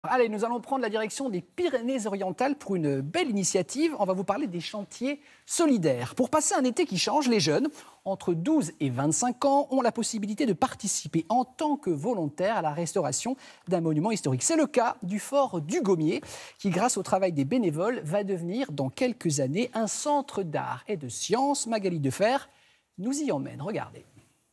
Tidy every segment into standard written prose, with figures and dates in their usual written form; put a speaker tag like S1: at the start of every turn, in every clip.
S1: Allez, nous allons prendre la direction des Pyrénées-Orientales pour une belle initiative. On va vous parler des chantiers solidaires. Pour passer un été qui change, les jeunes, entre 12 et 25 ans, ont la possibilité de participer en tant que volontaires à la restauration d'un monument historique. C'est le cas du fort du Gommier, qui, grâce au travail des bénévoles, va devenir dans quelques années un centre d'art et de sciences. Magali Defer nous y emmène. Regardez.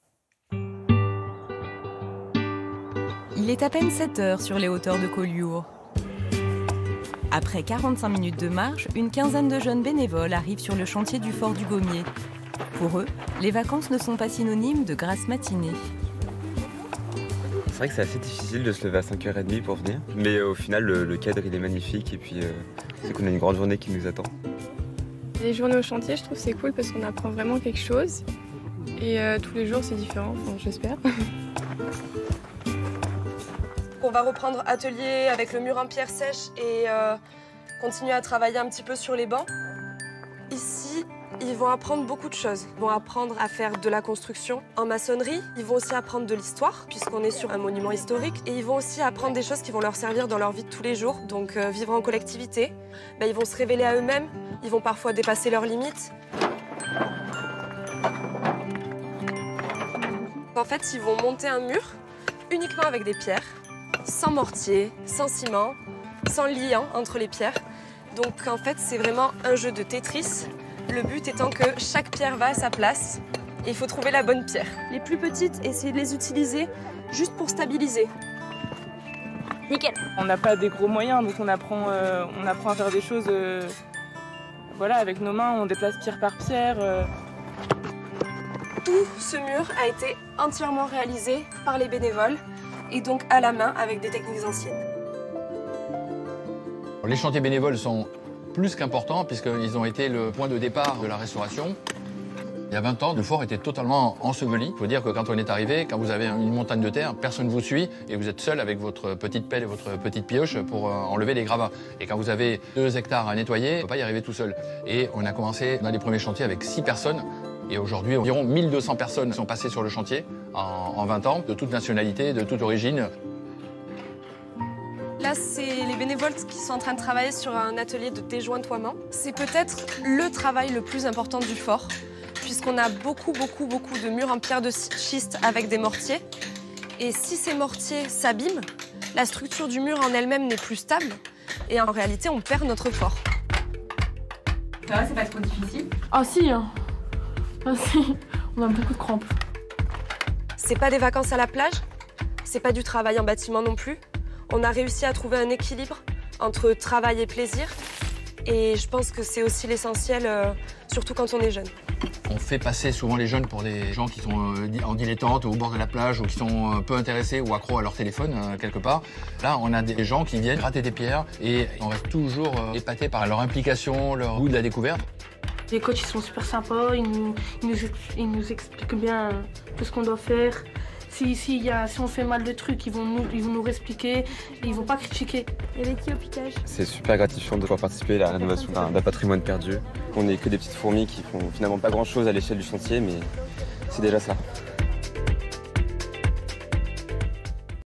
S2: Il est à peine 7 heures sur les hauteurs de Collioure. Après 45 minutes de marche, une quinzaine de jeunes bénévoles arrivent sur le chantier du fort du Gommier. Pour eux, les vacances ne sont pas synonymes de grasse matinée.
S3: C'est vrai que c'est assez difficile de se lever à 5h30 pour venir, mais au final le cadre il est magnifique et puis c'est qu'on a une grande journée qui nous attend.
S4: Les journées au chantier, je trouve c'est cool parce qu'on apprend vraiment quelque chose et tous les jours c'est différent, bon, j'espère.
S5: On va reprendre atelier avec le mur en pierre sèche et continuer à travailler un petit peu sur les bancs. Ici, ils vont apprendre beaucoup de choses. Ils vont apprendre à faire de la construction en maçonnerie. Ils vont aussi apprendre de l'histoire, puisqu'on est sur un monument historique. Et ils vont aussi apprendre des choses qui vont leur servir dans leur vie de tous les jours. Donc vivre en collectivité. Ils vont se révéler à eux-mêmes. Ils vont parfois dépasser leurs limites. En fait, ils vont monter un mur uniquement avec des pierres, sans mortier, sans ciment, sans liant entre les pierres. Donc en fait, c'est vraiment un jeu de Tetris. Le but étant que chaque pierre va à sa place et il faut trouver la bonne pierre. Les plus petites, essayez de les utiliser juste pour stabiliser. Nickel.
S4: On n'a pas des gros moyens, donc on apprend à faire des choses voilà, avec nos mains, on déplace pierre par pierre.
S5: Tout ce mur a été entièrement réalisé par les bénévoles et donc à la main avec des techniques anciennes.
S6: Les chantiers bénévoles sont plus qu'importants puisqu'ils ont été le point de départ de la restauration. Il y a 20 ans, le fort était totalement enseveli. Il faut dire que quand on est arrivé, quand vous avez une montagne de terre, personne ne vous suit et vous êtes seul avec votre petite pelle et votre petite pioche pour enlever les gravats. Et quand vous avez 2 hectares à nettoyer, on ne peut pas y arriver tout seul. Et on a commencé dans les premiers chantiers avec 6 personnes. Et aujourd'hui, environ 1200 personnes sont passées sur le chantier en 20 ans, de toute nationalité, de toute origine.
S5: Là, c'est les bénévoles qui sont en train de travailler sur un atelier de déjointoiement. C'est peut-être le travail le plus important du fort, puisqu'on a beaucoup de murs en pierre de schiste avec des mortiers. Et si ces mortiers s'abîment, la structure du mur en elle-même n'est plus stable. Et en réalité, on perd notre fort.
S7: Ça va, c'est pas trop difficile?
S4: Ah si, hein. Ah si, on a beaucoup de crampes.
S5: C'est pas des vacances à la plage, c'est pas du travail en bâtiment non plus. On a réussi à trouver un équilibre entre travail et plaisir. Et je pense que c'est aussi l'essentiel, surtout quand on est jeune.
S6: On fait passer souvent les jeunes pour des gens qui sont en dilettante au bord de la plage ou qui sont peu intéressés ou accros à leur téléphone quelque part. Là, on a des gens qui viennent gratter des pierres et on reste toujours épaté par leur implication, leur goût de la découverte.
S8: Les coachs ils sont super sympas, ils nous expliquent bien tout ce qu'on doit faire. Si on fait mal de trucs, ils vont nous réexpliquer et ils vont pas critiquer.
S5: Et l'équipiage.
S3: C'est super gratifiant de pouvoir participer à la rénovation d'un patrimoine perdu. On n'est que des petites fourmis qui font finalement pas grand chose à l'échelle du chantier, mais c'est déjà ça.